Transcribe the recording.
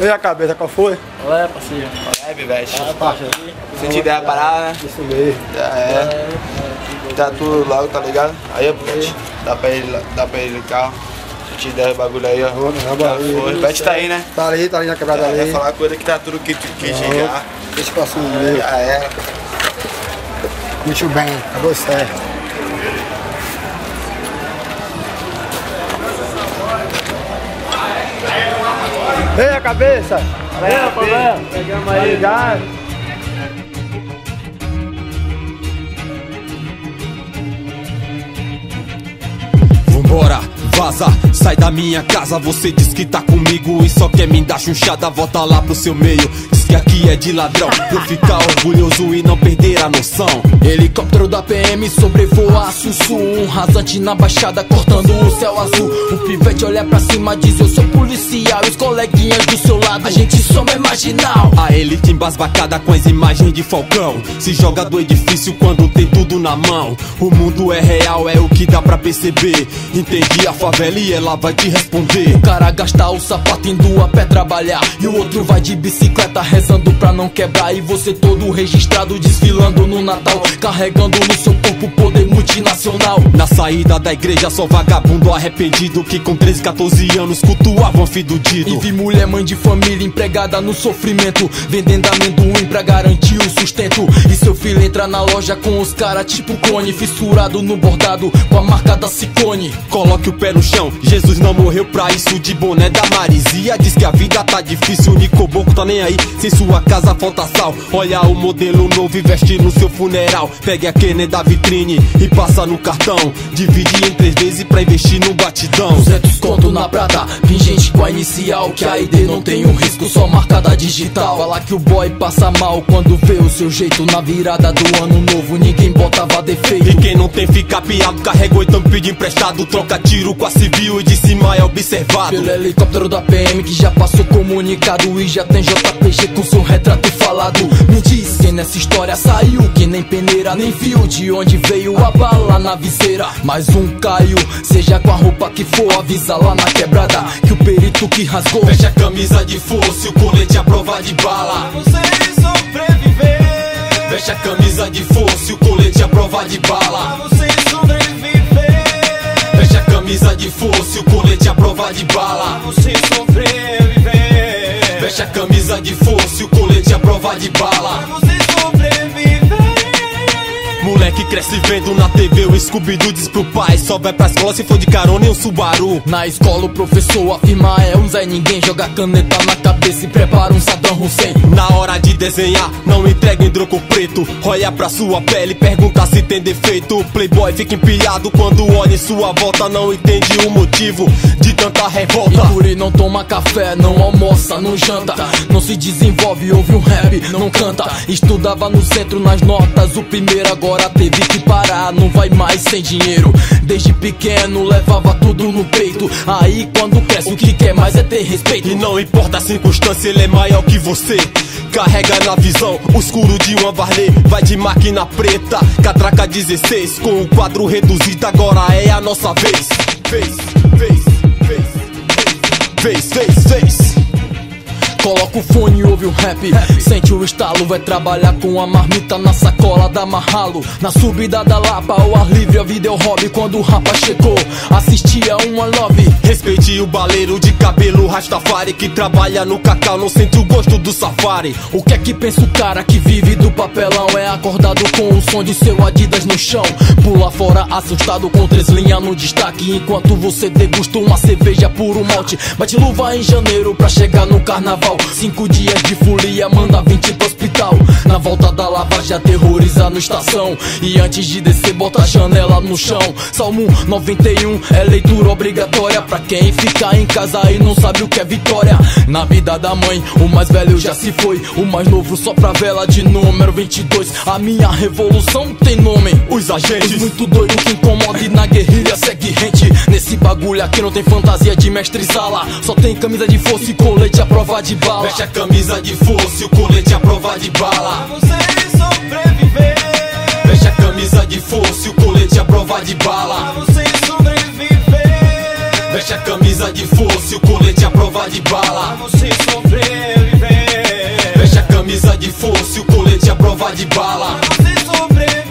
E a cabeça, qual foi? Olha, parceiro. Leve, velho. Senti ideia da parada, né? Isso mesmo. Já é. Tá tudo logo, tá ligado? Aí, ó, Pet. Dá pra ele no carro. Senti ideia do bagulho aí, ó. O Pet tá aí, né? Tá ali na quebrada ali. Vai falar coisa que tá tudo que já. Deixa eu passar um meio. Já é. Muito bem, acabou certo. Ei, a cabeça! Valeu, Pavel. Pegamos aí. Obrigado. Vambora, vaza, sai da minha casa. Você diz que tá comigo e só quer me dar chunchada. Volta lá pro seu meio, diz que aqui é de ladrão. Pra eu ficar orgulhoso e não perder a noção. Helicóptero da PM sobrevoa a Sussu, um rasante na baixada cortando o céu azul. O pivete olha pra cima, diz eu sou policial. E os coleguinhas do seu lado, a gente só é marginal. A elite embasbacada com as imagens de Falcão se joga do edifício quando tem tudo na mão. O mundo é real, é o que dá pra perceber. Entendi a favela e ela vai te responder. O cara gasta o sapato indo a pé trabalhar, e o outro vai de bicicleta rezando pra não quebrar. E você todo registrado desfilando no Natal, carregando no seu corpo poder multinacional. Na saída da igreja só vagabundo arrependido que com 13, 14 anos cultuavam fidudido. E vi mulher mãe de família empregada no sofrimento, vendendo amendoim pra garantir o sustento. E seu filho entra na loja com os cara tipo clone, fissurado no bordado com a marca da Ciccone. Coloque o pé no chão, Jesus não morreu pra isso. De boné da Marizia, diz que a vida tá difícil. O Nicoboco tá nem aí, se em sua casa falta sal. Olha o modelo novo e veste no seu funeral. Pegue a Kenner da vitrine e passa no cartão. Divide em 3 vezes pra investir no batidão. 200 conto na prata, pingente com a inicial, que a ID não tem um risco, só marcada digital. Fala que o boy passa mal quando vê o seu jeito. Na virada do ano novo ninguém botava defeito. E quem não tem fica piado, carregou então pede emprestado. Troca tiro com a civil e de cima é observado pelo helicóptero da PM que já passou comunicado. E já tem JPG com seu retrato falado. Me diz quem nessa história saiu, que nem peneira nem viu de onde veio a bala na viseira. Mais um caiu, seja com a roupa que for, avisa lá na quebrada que o perito que rasgou fecha a camisa de força e o colete à prova de bala. Você sobreviver. Fecha a camisa de força e o colete à prova de bala. Você sobreviver. Fecha a camisa de força e o colete à prova de bala. Você sobreviver. Fecha a camisa de força e o colete à prova de bala. Você sobreviver. Moleque cresce vendo na TV o Scooby-Doo, diz pro pai só vai pra escola se for de carona em um Subaru. Na escola o professor afirma é um Zé Ninguém, joga caneta na cabeça e prepara um Saddam Hussein. Na hora de desenhar, não entrega hidroco preto. Olha pra sua pele, pergunta se tem defeito. O playboy fica empilhado quando olha em sua volta. Não entende o motivo de tanta revolta. E Curi não toma café, não almoça, não janta, não se desenvolve, ouve um rap, não canta. Estudava no centro nas notas, o primeiro agora teve que parar, não vai mais sem dinheiro. Desde pequeno levava tudo no peito. Aí quando cresce o que quer mais é ter respeito. E não importa a circunstância, ele é maior que você. Carrega na visão o escuro de uma Varley. Vai de máquina preta, catraca 16. Com o quadro reduzido agora é a nossa vez. Vez. Coloca o fone e ouve um rap, sente o estalo, vai trabalhar com a marmita na sacola da Marralo. Na subida da Lapa, ao ar livre, a vida é o hobby. Quando o rapa chegou, assistia uma lobby. Respeite o baleiro de cabelo Rastafari que trabalha no cacau, não sente o gosto do safari. O que é que pensa o cara que vive do papelão? É acordado com o som de seu Adidas no chão, pula fora assustado com 3 linhas no destaque, enquanto você degusta uma cerveja puro malte. Bate luva em janeiro pra chegar no carnaval. 5 dias de folia, manda 20 pro hospital. Na volta da lava já aterroriza no estação. E antes de descer bota a janela no chão. Salmo 91 é leitura obrigatória pra quem fica em casa e não sabe o que é vitória. Na vida da mãe, o mais velho já se foi, o mais novo só pra vela de número 22. A minha revolução tem nome, os agentes. Os muito doido que incomoda e na guerrilha segue rente. Nesse bagulho aqui não tem fantasia de mestre sala, só tem camisa de força e colete à prova de bala. Fecha a camisa de força e o colete à prova de bala. Você sobreviver. Fecha a camisa de força e o colete à prova de bala. Você sobreviver. Veste a camisa de força e o colete à prova de bala. Vamos se sobreviver. Veste a camisa de força e o colete à prova de bala. Vamos se sobreviver.